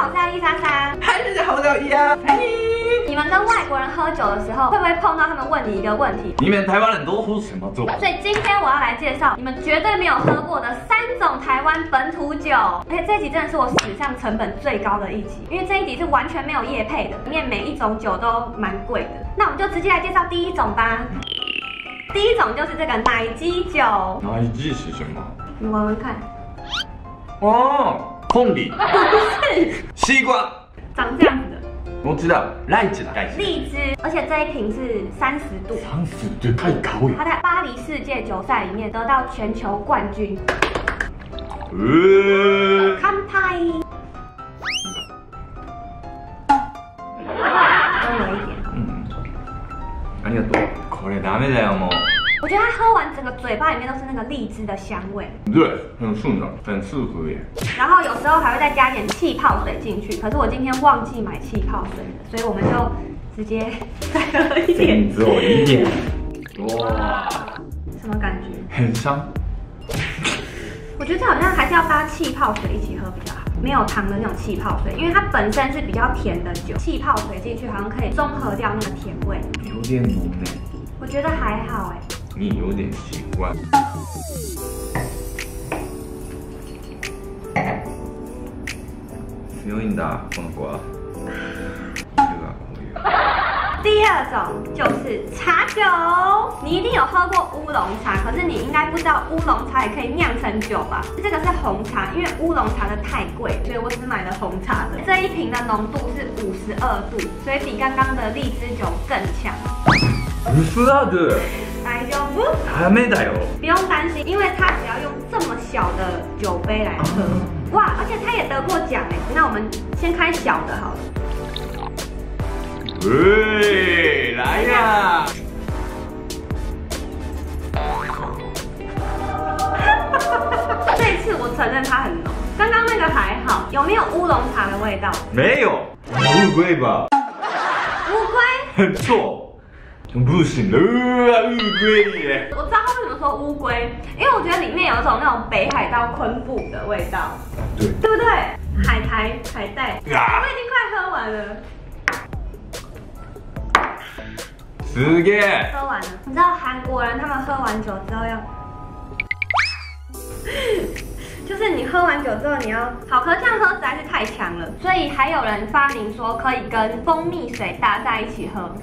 好，我是艾丽莎莎。 嗨，大家好，我是伊啊。 你们跟外国人喝酒的时候，会不会碰到他们问你一个问题？ 你们台湾人都喝什么酒？ 所以今天我要来介绍你们绝对没有喝过的3种台湾本土酒。而且这一集真的是我史上成本最高的一集，因为这一集是完全没有业配的，里面每一种酒都蛮贵的。那我们就直接来介绍第一种吧。第一种就是这个奶基酒。 奶基是什么？ 你闻闻看。 哦，凤梨。 不是。 西瓜。 长这样子的。 我知道，荔枝。 荔枝，而且这一瓶是30度。 30度太高了。 它在巴黎世界酒赛里面得到全球冠军。乾杯。都有一点。 ありがとう。これダメだよもう。 我觉得它喝完整个嘴巴里面都是那个荔枝的香味。 对，很顺畅，很适合耶。 然后有时候还会再加点气泡水进去，可是我今天忘记买气泡水了，所以我们就直接再喝一点。 只有一点。哇， 什么感觉？ 很香。 我觉得这好像还是要搭气泡水一起喝比较好，没有糖的那种气泡水，因为它本身是比较甜的酒，气泡水进去好像可以中和掉那个甜味。 有点浓呢。 我觉得还好哎。 你有点习惯。強いんだこの子は。 第二种就是茶酒，你一定有喝过乌龙茶，可是你应该不知道乌龙茶也可以酿成酒吧？这个是红茶，因为乌龙茶的太贵，所以我只买了红茶的。这一瓶的浓度是52度，所以比刚刚的荔枝酒更强。 52？ 大丈夫？ ダメだよ。 不用担心，因为它只要用这么小的酒杯来喝，哇！而且它也得过奖哎。那我们先开小的好了。 喂，来呀！ 这一次我承认它很浓，刚刚那个还好。有没有乌龙茶的味道？ 没有，乌龟吧？ 乌龟？ 很错。不行了，乌龟耶！ 我知道他为什么说乌龟，因为我觉得里面有一种那种北海道昆布的味道， 对， 对不对？海带，我已经快喝完了。 すげえ！ 喝完了，你知道韩国人他们喝完酒之后要，就是你喝完酒之後你要好，可是这样喝实在是太强了，所以还有人发明说可以跟蜂蜜水搭在一起喝。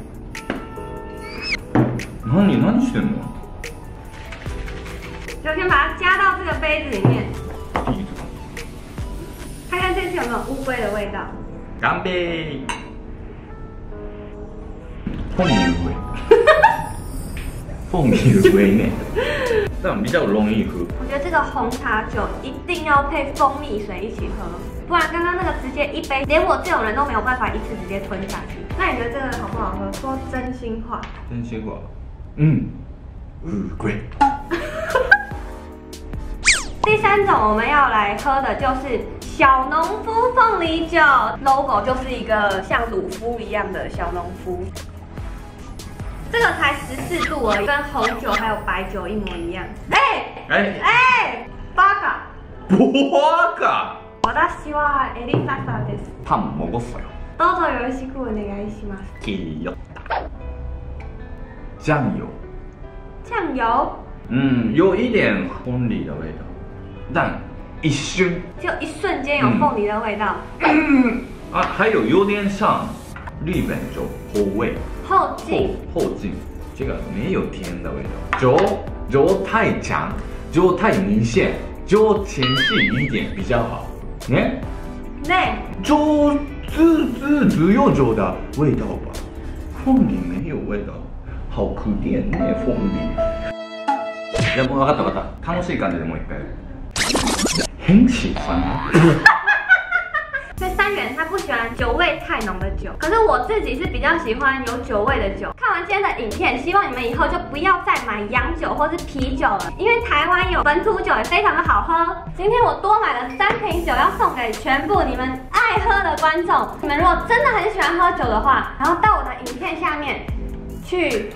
何してんの？ 就先把它加到这个杯子里面，看看这次有没有乌龟的味道。 干杯！凤梨味。凤梨味呢？这样比较容易喝。 我觉得这个红茶酒一定要配蜂蜜水一起喝，不然刚刚那个直接一杯，连我这种人都没有办法一次直接吞下去。那你觉得这个好不好喝？说真心话。 真心话。乌龟。 第3种我们要来喝的就是小农夫凤梨酒 ，logo 就是一个像鲁夫一样的小农夫。这个才14度而已，跟红酒还有白酒一模一样。バカ。 バカ。 私はエリササです。 パン먹었어요。 どうぞよろしくお願いします。 気よった。酱油。 酱油。 有一点凤梨的味道，但一瞬， 就一瞬间有凤梨的味道。 还有点像日本酒后味。后劲，这个没有甜的味道。酒太强，酒太明显，酒浅细一点比较好。酒只有酒的味道吧？凤梨没有味道，好可怜呢，凤梨。いやもう分かった。楽しい感じでもう一回。很喜欢。 所以3元他不喜欢酒味太浓的酒，可是我自己是比较喜欢有酒味的酒。看完今天的影片，希望你们以后就不要再买洋酒或是啤酒了，因为台湾有本土酒也非常的好喝。今天我多买了3瓶酒，要送给全部你们爱喝的观众。你们如果真的很喜欢喝酒的话，然后到我的影片下面去，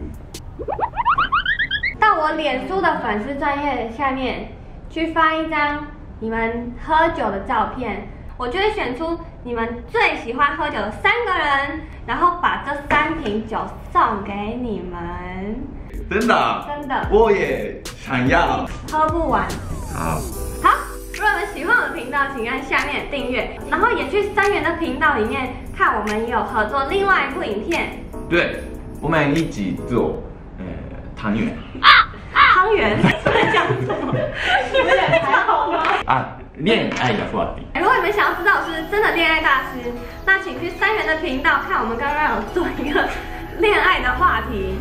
到我脸书的粉丝专页下面去发一张你们喝酒的照片。 我就会选出你们最喜欢喝酒的3个人，然后把这3瓶酒送给你们。 真的？ 真的。 我也想要。 喝不完。 好。 好，如果你们喜欢我的频道，请按下面的订阅，然后也去3元的频道里面看我们也有合作另外一部影片。 对，我们一起做汤圆。 汤圆在讲什么？你们俩还好吗？ 恋爱的话题。 如果你们想要知道我是真的恋爱大师，那请去3元的频道看我们刚刚有做一个恋爱的话题。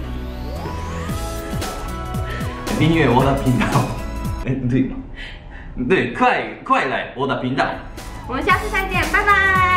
订阅我的频道。对，快来我的频道。 我们下次再见，拜拜。